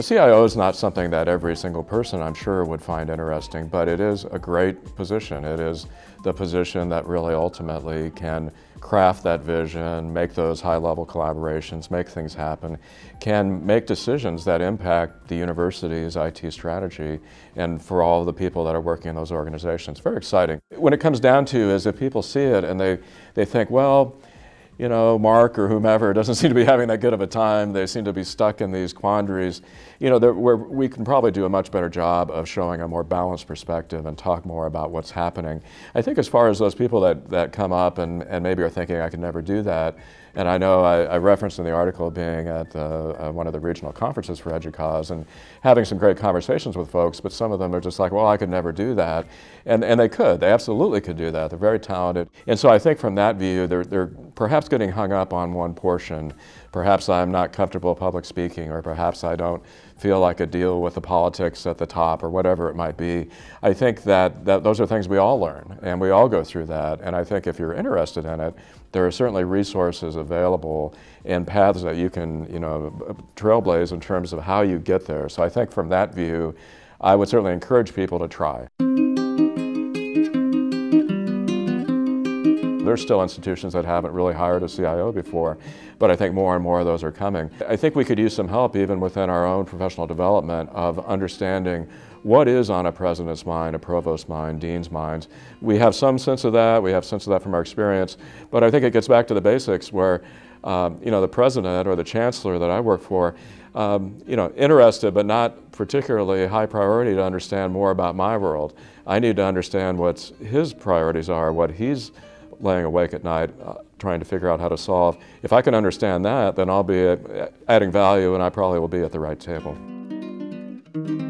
CIO is not something that every single person, I'm sure, would find interesting, but it is a great position. It is the position that really ultimately can craft that vision, make those high-level collaborations, make things happen, can make decisions that impact the university's IT strategy and for all of the people that are working in those organizations. Very exciting. When it comes down to is if people see it and they think, well, you know, Mark or whomever doesn't seem to be having that good of a time. They seem to be stuck in these quandaries. You know, where we can probably do a much better job of showing a more balanced perspective and talk more about what's happening. I think as far as those people that come up and maybe are thinking, I could never do that, and I know I referenced in the article being at one of the regional conferences for EDUCAUSE and having some great conversations with folks, but some of them are just like, well, I could never do that. And they could. They absolutely could do that. They're very talented. And so I think from that view, they're perhaps getting hung up on one portion. Perhaps I'm not comfortable public speaking, or perhaps I don't feel like I deal with the politics at the top, or whatever it might be. I think that those are things we all learn, and we all go through that. And I think if you're interested in it, there are certainly resources available and paths that you can, you know, trailblaze in terms of how you get there. So I think from that view, I would certainly encourage people to try. There's still institutions that haven't really hired a CIO before, but I think more and more of those are coming. I think we could use some help even within our own professional development of understanding what is on a president's mind, a provost's mind, dean's minds. We have some sense of that, we have sense of that from our experience, but I think it gets back to the basics where you know, the president or the chancellor that I work for, you know, interested but not particularly high priority to understand more about my world. I need to understand what his priorities are, what he's laying awake at night trying to figure out how to solve. If I can understand that, then I'll be adding value and I probably will be at the right table.